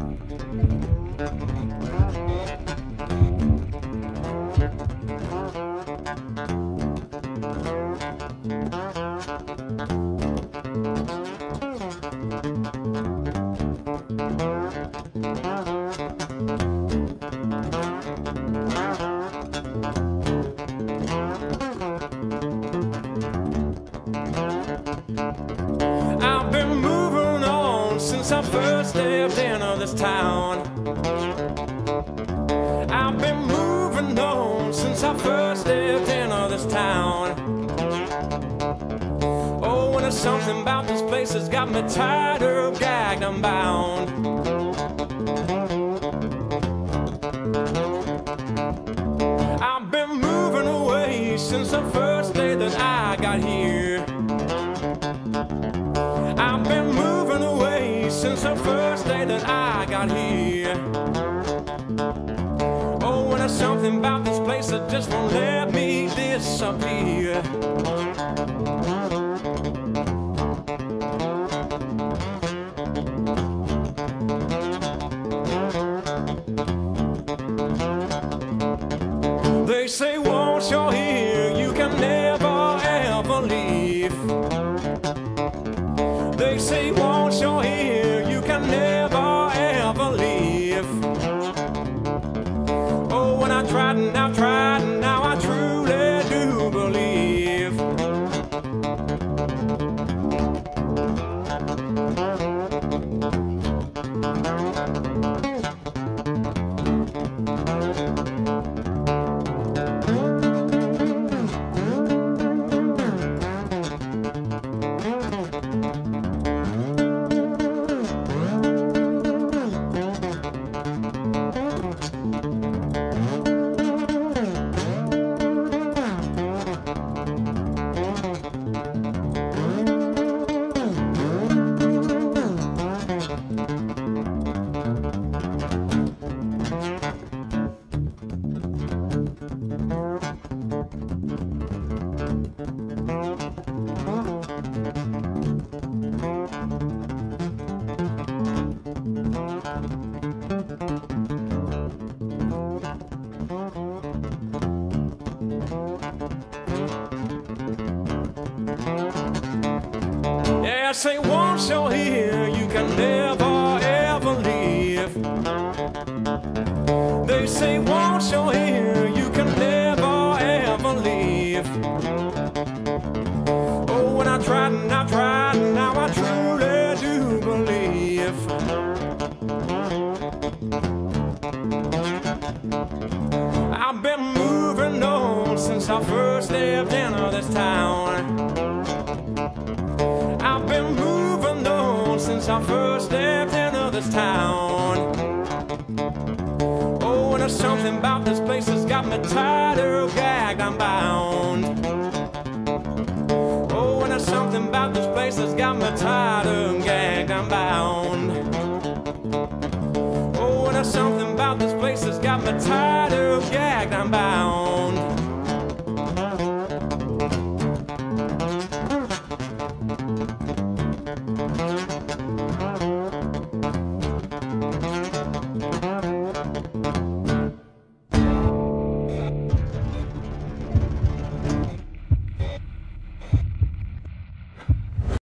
I've been moving on since I first stepped into this town. I've been moving on since I first stepped into this town. Oh, and there's something about this place that's got me tied up, gagged, and bound. I've been moving away since the first day that I got here. I've been moving away since the first day that I got here. Oh, and there's something about this place that just won't let me disappear. They say once you're here, you can never ever leave. They say once you're here, you can never ever leave. Oh, when I tried and I've tried, and now I truly do believe. Yeah, say once you're here, you can never ever leave. They say once you're here, you can never ever leave. Oh, when I tried and I've tried, and now I truly do believe. I've been moving on since I first stepped into this town. I've been moving on since I first stepped into this town. Oh, and there's something about this place that's got me tied up, gagged, and bound. Oh, and there's something about this place that's got me tied up, gagged, and bound. Oh, and there's something about this place that's got me tied up, gagged, and bound. Thank you.